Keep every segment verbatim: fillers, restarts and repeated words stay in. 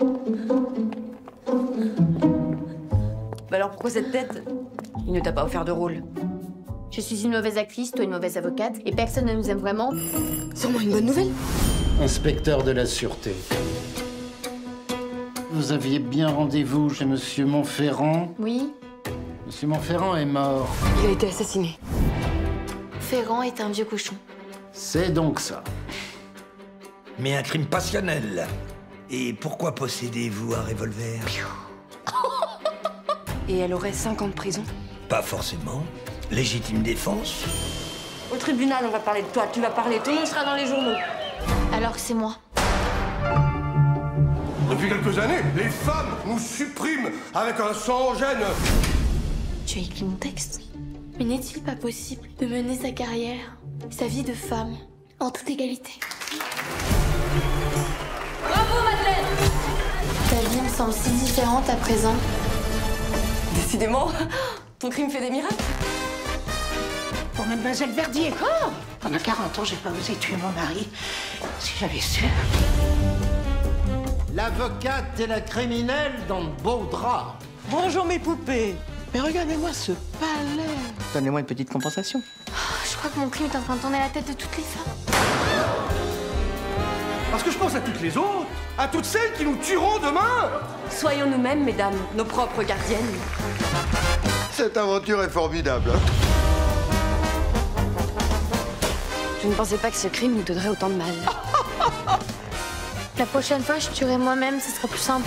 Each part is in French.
Bah alors pourquoi cette tête? Il ne t'a pas offert de rôle. Je suis une mauvaise actrice, toi une mauvaise avocate, et personne ne nous aime vraiment. Sûrement une bonne nouvelle. Inspecteur de la Sûreté. Vous aviez bien rendez-vous chez Monsieur Montferrand? Oui. Monsieur Montferrand est mort. Il a été assassiné. Ferrand est un vieux cochon. C'est donc ça. Mais un crime passionnel. Et pourquoi possédez-vous un revolver? Et elle aurait cinq ans de prison? Pas forcément. Légitime défense. Au tribunal, on va parler de toi. Tu vas parler, tout le monde sera dans les journaux. Alors que c'est moi. Depuis quelques années, les femmes nous suppriment avec un sang-gêne. Tu as écrit mon texte. Mais n'est-il pas possible de mener sa carrière, sa vie de femme, en toute égalité? Bravo, Madeleine! Ta vie me semble si différente à présent. Décidément, ton crime fait des miracles. Pour Mademoiselle Verdier. Oh, pendant quarante ans, j'ai pas osé tuer mon mari. Si j'avais su. L'avocate et la criminelle dans de beaux draps. Bonjour mes poupées. Mais regardez-moi ce palais. Donnez-moi une petite compensation. Oh, je crois que mon crime est en train de tourner la tête de toutes les femmes. Parce que je pense à toutes les autres, à toutes celles qui nous tueront demain. Soyons nous-mêmes, mesdames, nos propres gardiennes. Cette aventure est formidable. Je ne pensais pas que ce crime nous donnerait autant de mal. La prochaine fois, je tuerai moi-même, ce sera plus simple.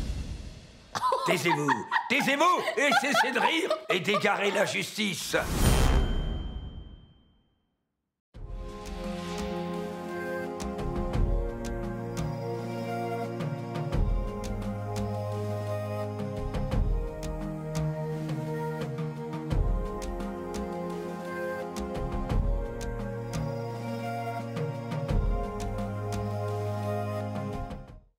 Taisez-vous, taisez-vous et cessez de rire et d'égarer la justice.